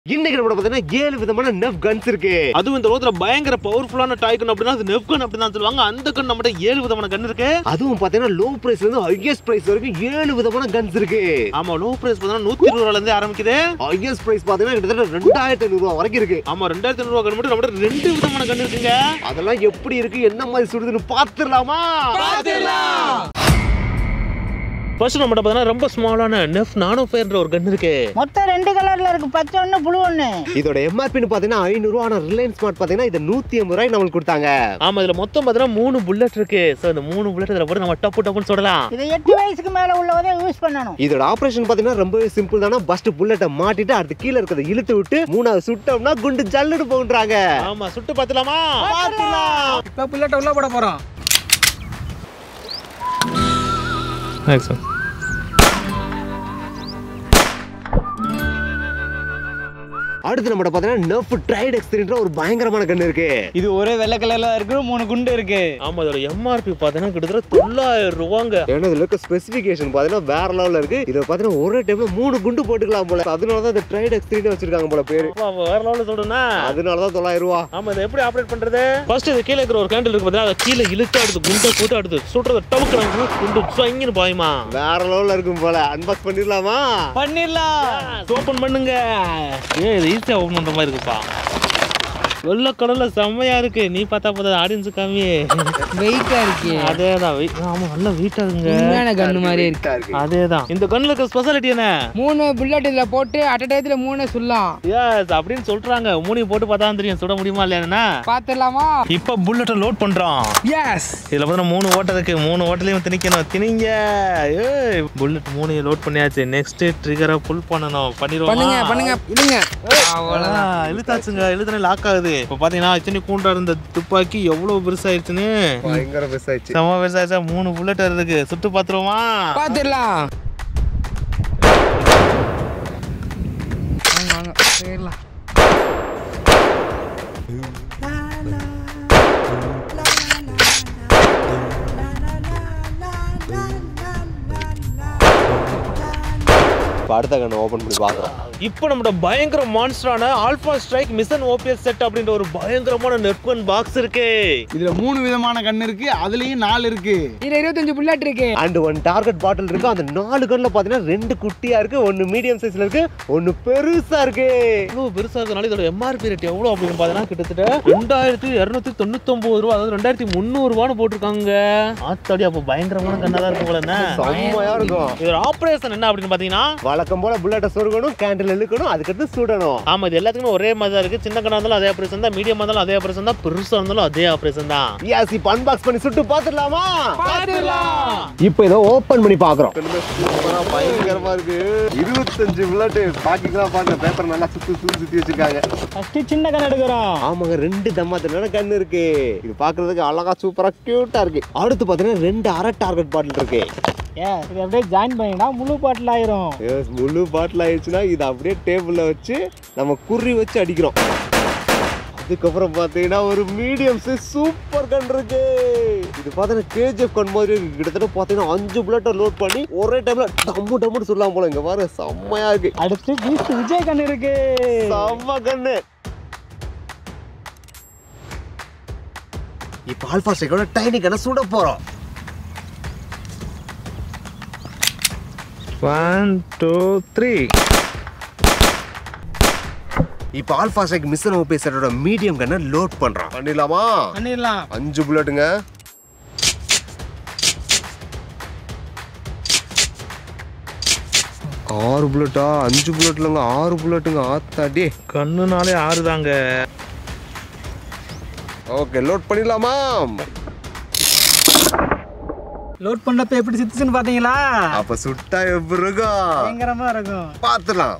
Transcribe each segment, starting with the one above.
இன்னைக்கு நம்ம பார்த்தீங்கன்னா 7 விதமான நெஃப் கன்ஸ் இருக்கு. அதுவும் இந்த ரோட்ல பயங்கர பவர்ஃபுல்லான டாய் கன் அப்படினா அது நெஃப் கன் அப்படி தான் சொல்லுவாங்க. அந்த கன் நம்மட்ட 7 விதமான கன் இருக்கு. அதுவும் பார்த்தீங்கன்னா லோ பிரைஸ்ல இருந்து ஹையஸ்ட் பிரைஸ் வரைக்கும் 7 விதமான கன்ஸ் இருக்கு. ஆமா, லோ பிரைஸ் பார்த்தீங்கன்னா 120 ரூபாயில இருந்து ஆரம்பிக்குது. ஹையஸ்ட் பிரைஸ் பார்த்தீங்கன்னா கிட்டத்தட்ட 2500 ரூபாய் வரைக்கும் இருக்கு. ஆமா, 2500 ரூபாய் கன் மட்டும் நம்மட்ட 2 விதமான கன் இருக்குங்க. அதெல்லாம் எப்படி இருக்கு, என்ன மாதிரி சுடுதுன்னு பாத்துறலாமா? பாத்துறலாம். ஃபர்ஸ்ட் நம்மட்ட பார்த்தா ரொம்ப ஸ்மாலான நெஃப் நானோ ஃபயர்ன்ற ஒரு கன் இருக்கு. மொத்தம் 2 கலர்ல இருக்கு, பச்சை ஒண்ணு ப்ளூ ஒண்ணு. இதோட எம்ஆர்பி பாத்தீங்கன்னா 500 ரூபாய். ஆனா ரிலையன்ஸ் ஸ்மார்ட் பாத்தீங்கன்னா இது 180 ரூபாய் நமக்கு கொடுத்தாங்க. ஆமா, இதுல மொத்தம் பார்த்தா 3 புல்லட் இருக்கு. சோ இந்த 3 புல்லட் இதல போட்டு நம்ம டப்பு டப்புன்னு சுடலாம். இத 8 வயசுக்கு மேல உள்ளவங்க யூஸ் பண்ணனும். இதோட ஆபரேஷன் பாத்தீங்கன்னா ரொம்ப சிம்பிள் தானா. ஃபர்ஸ்ட் புல்லட்ட மாட்டிட்டு அடுத்து கீழ இருக்கத இழுத்து விட்டு மூணாவது சுட்டோம்னா குண்டு ஜல்லுன்னு போகுன்றாங்க. ஆமா, சுட்டு பாத்துலாமா? பாத்துலாம். இப்ப புல்லட் உள்ள போட போறோம். எக்ஸாம் அடுத்து நம்ம பாத்தீங்கன்னா நெஃப் ட்ரைட் எக்ஸ்ட்ரீம்ன்ற ஒரு பயங்கரமான கன் இருக்கு. இது ஒரே வெள்ளை கலர்ல இருக்கு, 3 குண்டு இருக்கு. ஆமா, இதோட எம்ஆர்பி பாத்தீங்கன்னா கிட்டத்தட்ட 900 ரூபாங்க. ஏன்னா இதுல இருக்க ஸ்பெசிஃபிகேஷன் பாத்தீங்கன்னா வேற லெவல்ல இருக்கு. இத பாத்தீங்கன்னா ஒரே டைம்ல 3 குண்டு போட்டுக்கலாம் போல. அதனால தான் இந்த ட்ரைட் எக்ஸ்ட்ரீம் வச்சிருக்காங்க போல பேரு. வேற லெவல்ல சொல்றேன்னா அதனால தான் 900 ரூபாய். ஆமா, இத எப்படி ஆபரேட் பண்றது? ஃபர்ஸ்ட் இது கீழ இருக்கிற ஒரு கேண்டில் இருக்கு பாத்தீங்களா, அத கீழ இழுத்து அடுத்து குண்டை போட்டு அடுத்து சுடுறத டவுக்குறாங்க, குண்டு சொங்கின்னு பாயுமா. வேற லெவல்ல இருக்கும் போல. அன்பாக்ஸ் பண்ணிடலாமா? பண்ணிடலாம். ஓபன் பண்ணுங்க. இது ஈஸியா ஓபன் பண்ற மாதிரி இருக்குப்பா. வெள்ள கடல்ல செம்மையா இருக்கு. நீ பார்த்தா போதா, ஆடியன்ஸ் காமி. வெயிட்டா இருக்கு. அதேதான். ஆமா, நல்ல வெயிட்டா இருக்குங்க. உண்மையான கன் மாதிரி இருக்கு. அதேதான். இந்த கன்ல இருக்க ஸ்பெஷாலிட்டி என்ன? 3 புல்லட் இதுல போட்டு அட் டயத்துல 3 சுடலாம். எஸ், அப்படின்னு சொல்றாங்க. 3 போட்டு பார்த்தா தெரியும் சுட முடியுமா இல்லையா. பாத்துடலாமா? இப்ப புல்லட்ட லோட் பண்றோம். எஸ். இதுல பார்த்தா 3 ஓட்ட இருக்கு. 3 ஓட்டலையும் திணிக்கணும். திணிங்க. ஏய், புல்லட் 3 லோட் பண்ணியாச்சு. நெக்ஸ்ட் ட்ரிகரை புல் பண்ணணும். பண்ணிடுவோம். பண்ணுங்க இழுங்க. அவ்வளவுதான். இழுத்தாச்சுங்க. இழுத்துனே லாக் ஆகுது. இப்ப பாத்தீங்கன்னா இத்தனை கூண்டா இருந்த துப்பாக்கி எவ்வளவு பெருசாயிருச்சுன்னு. பயங்கர பெருசாயிடுச்சு. செம பெருசாயிருச்சா. 3 புல்லட் இருக்கு. சுட்டு பாத்துருவோமா? பாத்துடலாம். வாங்க போயிடலாம். அடுத்த கண்ணை ஓபன் பண்ணி பாக்குறோம். இப்போ நம்மளோட பயங்கர மான்ஸ்டரான alpha strike mission OPS set அப்படின்ற ஒரு பயங்கரமான நெஃப் கன் பாக்ஸ் இருக்கு. இதுல 3 விதமான கன் இருக்கு, அதுலயும் 4 இருக்கு. இதுல 25 புல்லட் இருக்கு. அண்ட் 1 டார்கெட் பாட்டில் இருக்கு. அந்த 4 கன்ல பாத்தீங்கன்னா 2 குட்டியா இருக்கு, 1 மீடியம் சைஸ்ல இருக்கு, 1 பெருசா இருக்கு. இவ்வளவு பெருசா இருக்கனால இதோட எம்ஆர்பி ரேட் எவ்வளவு அப்படின்னு பாத்தீங்கன்னா கிட்டத்தட்ட 2299 ரூபாய், அதாவது 2300 ரூபான்னு போட்டிருக்காங்க. ஆத்தாடி, அப்ப பயங்கரமான கன்னா தான் இருக்கும் போல. என்ன செம்மையா இருக்கும். இதோட ஆபரேஷன் என்ன அப்படின்னு பாத்தீங்கன்னா, வழக்கம் போல புல்லட்ட சொருகணும், கேண்டில் இழுக்கணும், அதுக்கடுத்து சுடணும். ஆமா, இது எல்லாத்துக்குமே ஒரே மாதிரி தான் இருக்கு. சின்ன கண்ணா இருந்தாலும் அதே ஆபரேஷன் தான், மீடியமா இருந்தாலும் அதே ஆபரேஷன் தான், பெருசா இருந்தாலும் அதே ஆபரேஷன் தான். எஸ், இப்போ அன்பாக்ஸ் பண்ணி சுட்டு பாத்துடலாமா? பாத்துடலாம். இப்போ இத ஓபன் பண்ணி பாக்குறோம். பயங்கரமா இருக்கு. 25 புல்லட் பாக்கிக்கலாம். பாருங்க, பேப்பர் நல்லா சுத்தி வச்சிருக்காங்க. ஃபர்ஸ்ட் சின்ன கன் எடுக்கறோம். ஆமாங்க, 2 தம்மாத்தின கன் இருக்கு. இது பாக்குறதுக்கு அழகா சூப்பரா கியூட்டா இருக்கு. அடுத்து பாத்தீங்கன்னா 2 அரை டார்கெட் பாட்டில் இருக்கு. இது அப்படியே ஜாயின் பண்ணினா முழு பாட்டில் ஆயிரும். எஸ், முழு பாட்டில் ஆயிடுச்சுன்னா இது அப்படியே டேபிள்ல வச்சு நம்ம குறி வச்சு அடிக்கிறோம். அதுக்கப்புறம் பாத்தீங்கன்னா ஒரு மீடியம் சைஸ் சூப்பர் கன் இருக்கு. இது பாத்தீங்கன்னா கேஜிஎஃப் கன் மாதிரி இருக்கு. கிட்டத்தட்ட பாத்தீங்கன்னா 5 புல்லட்டை லோட் பண்ணி ஒரே டைம்ல டம்மு டம்முன்னு சொல்லலாம் போல. இங்க பாரு, செம்மையா இருக்கு. அடுத்து பீஸ்ட் விஜய் கன் இருக்கு. செம்ம கன்னு. இப்போ ஆல்பா ஸ்ட்ரைக்கோட டைனி கன்னை சுட போறோம். 1 2 3. இப்போ ஆல்பா ஸ்ட்ரைக் மிஷன் ஓபிஎஸ் செட்டோட மீடியம் கன்னை லோட் பண்றோம். பண்ணிடலாமா? பண்ணிடலாம். 5 புல்லட்டுங்க. ஆறு புல்லட்டா? 5 புல்லட்லங்க 6 புல்லட்டுங்க. ஆத்தாடி, கண்ணுனாலே 6 தாங்க. ஓகே, லோட் பண்ணிடலாமா? லோட் பண்ணப்ப எப்படி சித்துச்சுன்னு பாத்தீங்களா? அப்ப சுட்டா எப்படி இருக்கும்? பயங்கரமா இருக்கும். பாத்துலாம்.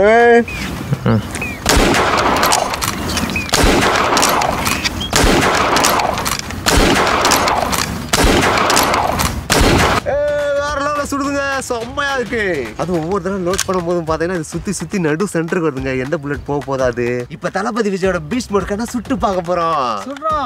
சுடுதுங்க, செம்மையா இருக்கு. அது ஒவ்வொரு தடவை லோட் பண்ணும் போதும் பாத்தீங்கன்னா இது சுத்தி சுத்தி நடு சென்டருக்கு வருதுங்க. எந்த புல்லட் போக போதாது. இப்ப தளபதி விஜயோட பீஸ்ட் மோட் கண்ணா சுட்டு பார்க்க போறோம். சுடுறோம்.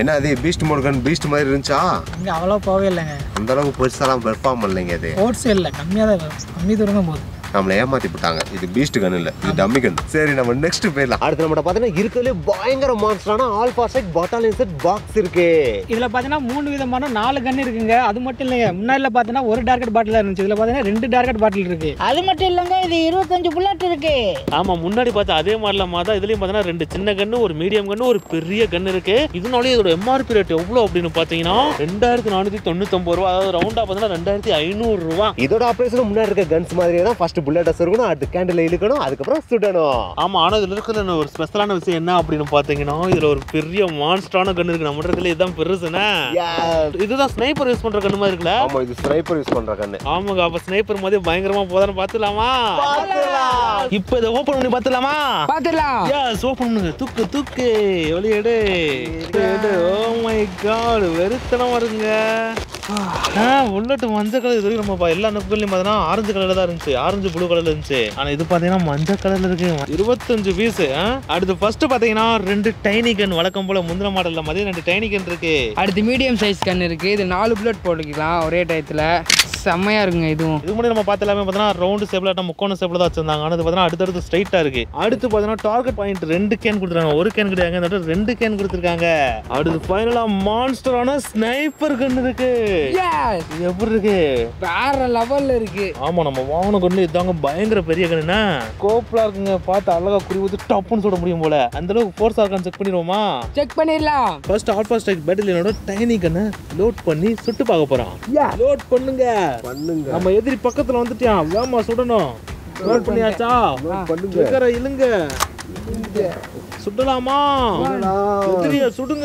என்ன அது பீஸ்ட் மோட் கன் பீஸ்ட் மாதிரி இருந்துச்சா? இங்கே அவ்வளோ போகவே இல்லைங்க. அந்த அளவுக்கு பெருசாலாம் பெர்ஃபார்ம் பண்ணலைங்க. அது ஓட்ஸே இல்லை, கம்மியாக தான் இருக்கும். கம்மி தூரம் தான் போகுது. நம்மளை ஏமாத்தி போட்டாங்க. இது பீஸ்ட் கன் இல்ல, இது டம்மி கன். சரி நம்ம நெக்ஸ்ட் போயிடலாம். அடுத்து நம்ம பார்த்தீங்கன்னா இருக்கிறதுலே பயங்கர மான்ஸ்டரான alpha set battalion set box இருக்கு. இதில் பார்த்தீங்கன்னா 3 விதமான 4 கன் இருக்குங்க. அது மட்டும் இல்லைங்க, முன்னாடில பார்த்தீங்கன்னா ஒரு டார்கெட் பாட்டில் இருந்துச்சு. இதில் பார்த்தீங்கன்னா 2 டார்கெட் பாட்டில் இருக்கு. அது மட்டும் இல்லைங்க, இது 25 புல்லட் இருக்கு. ஆமா, முன்னாடி பார்த்தா அதே மாதிரிலாம் தான் இதுலயும் பார்த்தீங்கன்னா 2 சின்ன கன்னு, ஒரு மீடியம் கன்னு, ஒரு பெரிய கன்னு இருக்கு. இதனாலே இதோட எம்ஆர்பி ரேட் எவ்வளவு அப்படின்னு பாத்தீங்கன்னா 2499 ரூபா. அதாவது ரவுண்டா பார்த்தீங்கன்னா 2500 ரூபா. இதோட ஆபரேஷன் முன்னாடி இருக்க கன்ஸ் மாதிரியே தான். ஃபர்ஸ்ட் புல்லட் சொருகணும், அடுத்து கேண்டில் இழுக்கணும், அதுக்கப்புறம் சுடணும். ஆமா, ஆனா இதுல இருக்கிற ஒரு ஸ்பெஷலான விஷயம் என்ன அப்படின்னு பாத்தீங்கன்னா இதுல ஒரு பெரிய மான்ஸ்டரான கன் இருக்கு. நம்ம இடத்துல இதுதான் பெருசுனா. இதுதான் ஸ்னைப்பர் யூஸ் பண்ற கன்னு மாதிரி இருக்குல்ல? ஆமா, இது ஸ்னைப்பர் யூஸ் பண்ற கன்னு. ஆமாங்க, அப்ப ஸ்னைப்பர் மாதிரி பயங்கரமா போதான்னு பாத்துலாமா? இப்போ இதை ஓபன் பண்ணி பாத்துலாமா? பாத்துடலாம். எஸ், ஓபன் பண்ணுங்க. தூக்கு தூக்கு வெளிய எடு. ஓ மை காட், வெறுத்தனமா இருக்குங்க. புல்லட் மஞ்சள் கலர். இது வரைக்கும் நம்ம எல்லா நெப்புகள்லயும் பார்த்தீங்கன்னா ஆரஞ்சு கலர்ல தான் இருந்துச்சு, ஆரஞ்சு ப்ளூ கலர்ல இருந்துச்சு. ஆனா இது பாத்தீங்கன்னா மஞ்சள் கலர்ல இருக்கு. 25 பீஸ். அடுத்து ஃபர்ஸ்ட் பாத்தீங்கன்னா 2 டைனி கன். வழக்கம் போல முந்தின மாடல்ல மாதிரி 2 டைனி கன் இருக்கு. அடுத்து மீடியம் சைஸ் கன் இருக்கு. இது 4 புல்லட் போட்டுக்கலாம் ஒரே டயத்துல. செம்மையா இருக்குங்க. இதுவும் இது முன்னாடி நம்ம பார்த்த எல்லாமே பார்த்தீங்கன்னா ரவுண்ட் ஷேப்ல முக்கோண ஷேப்ல தான் வச்சிருந்தாங்க. ஆனா இது பார்த்தீங்கன்னா அடுத்தடுத்து ஸ்ட்ரைட்டா இருக்கு. அடுத்து பார்த்தீங்கன்னா டார்கெட் பாயிண்ட் 2 கேன் கொடுத்துருக்காங்க. ஒரு கேன் கிடையாது, இந்த 2 கேன் கொடுத்துருக்காங்க. அடுத்து ஃபைனலா மான்ஸ்டரான ஸ்னைப்பர் கன் இருக்கு. இது எப்படி இருக்கு? வேற லெவல்ல இருக்கு. ஆமா, நம்ம வாகன கன்னு இதாங்க பயங்கர பெரிய கன்னுனா கோப்லா இருக்குங்க. பார்த்து அழகா குறி ஊத்தி டப்புன்னு சுட முடியும் போல. அந்த அளவுக்கு ஃபோர்ஸா இருக்கான்னு செக் பண்ணிடுவோமா? செக் பண்ணிடலாம். ஃபர்ஸ்ட் ஆல்பா ஸ்ட்ரைக் பேட்டலியனோட டைனி கன்னை லோட் பண்ணி சுட்டு பார்க்க போறோம். லோட் பண்ணுங்க. நம்ம எதிரி பக்கத்துல வந்துட்டான், வேமா சுடணும். லோட் பண்ணியாச்சா? பண்ணுங்க. இழுங்க. சுடலாமா? எதிரிய சுடுங்க.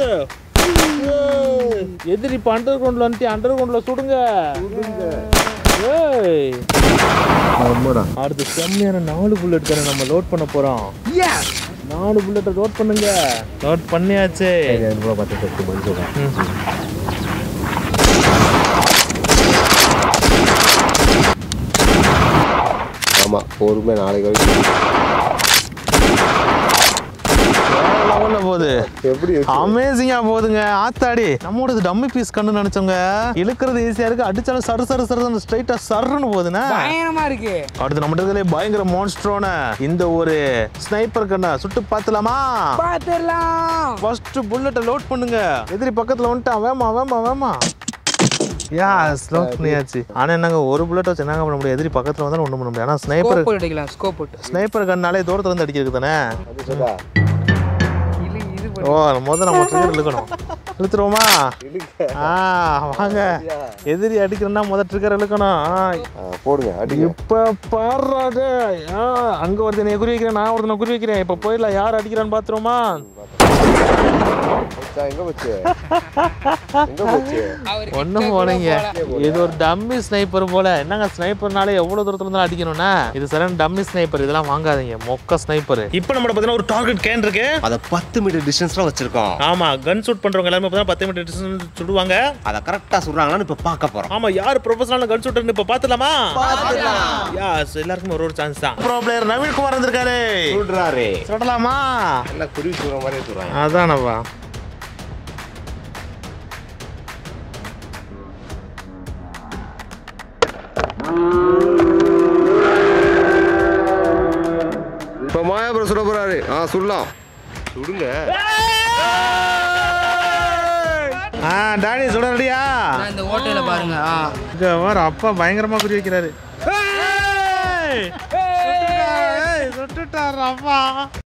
எதிரி இப்ப அண்டர் கிரவுண்ட்ல வந்துட்டு அண்டர் கிரவுண்ட்ல சுடுங்க. அடுத்து செம்மையான 4 புல்லட் கன்னை நம்ம லோட் பண்ண போறோம். 4 புல்லட்டை லோட் பண்ணுங்க. லோட் பண்ணியாச்சு. ஆமா, பொறுமை நாளைக்கு வரைக்கும் போகுது. எப்படி அமேசிங்கா போகுதுங்க. ஆத்தாடி, நம்மளோட டம்மி பீஸ் கண்ணு நினைச்சோங்க. இழுக்கிறது ஈஸியா இருக்கு, அடிச்சாலும் சரு சரு சரு ஸ்ட்ரைட்டா சர்ன்னு போகுதுன்னா பயங்கரமா இருக்கு. அடுத்து நம்ம இடத்துல பயங்கர மான்ஸ்டரான இந்த ஒரு ஸ்னைப்பர் கண்ணை சுட்டு பாத்துலாமா? பாத்துடலாம். ஃபர்ஸ்ட் புல்லட்டை லோட் பண்ணுங்க. எதிரி பக்கத்துல வந்துட்டான், வேமா வேமா வேமா. லோட் பண்ணியாச்சு. ஆனா என்னங்க, ஒரு புல்லட் வச்சு என்னங்க பண்ண முடியும்? எதிரி பக்கத்துல வந்தா ஒண்ணும் பண்ண முடியாது. ஆனா ஸ்னைப்பர் ஸ்கோப் அடிக்கலாம். ஸ்கோப் போட்டு ஸ்னைப்பர் கண்ணாலே தூரத்துல இருந்து அடிக்கிறது தானே. இது ஓ, முதல்ல நம்ம ட்ரிகர் இழுக்கணும். இழுத்துருவோமா? வாங்க. எதிரி அடிக்கிறோம்னா முதல் ட்ரிகர் இழுக்கணும். போடுங்க, அடிங்க. இப்ப பாடுறாது. அங்க ஒருத்தனை குறி வைக்கிறேன், நான் ஒருத்தனை குறி வைக்கிறேன். இப்ப போயிடலாம், யார் அடிக்கிறான்னு பாத்துருவோமா? எங்க போச்சு? எங்க போச்சு? ஒண்ணும் போனீங்க. இது ஒரு டம்மி ஸ்னைப்பர் போல. என்னங்க, ஸ்னைப்பர்னாலே எவ்வளவு தூரத்துல இருந்தாலும் அடிக்கணும்னா இது சரியான டம்மி ஸ்னைப்பர். இதெல்லாம் வாங்காதீங்க, மொக்க ஸ்னைப்பர். இப்போ நம்ம பாத்தீங்கன்னா ஒரு டார்கெட் கேன் இருக்கு. அத 10 மீட்டர் டிஸ்டன்ஸ்ல வச்சிருக்கோம். ஆமா, கன் ஷூட் பண்றவங்க எல்லாரும் பாத்தீங்கன்னா 10 மீட்டர் டிஸ்டன்ஸ் சுடுவாங்க. அத கரெக்ட்டா சுடுறாங்கன்னு இப்ப பார்க்க போறோம். ஆமா, யார் ப்ரொஃபஷனல் கன் ஷூட்டர்னு இப்ப பாத்துலாமா? எஸ், எல்லாருக்கும் ஒரு சான்ஸ் தான். ப்ரோ பிளேயர் நவீன் குமார் வந்திருக்காரு. சுடுறாரே. சுடலாமா? எல்லாம் குருவி சுடுற மாதிரி சுடுறாங்க. அதானவா. இப்ப மாயாபுரம் சுட போறாரு. சுடலாம். சுடுங்க. டாடி சுட ரெடியா? இந்த ஓட்டையில பாருங்க. இங்க வர அப்பா பயங்கரமா குறி வைக்கிறாரு. சுட்டுட்டாரு அப்பா.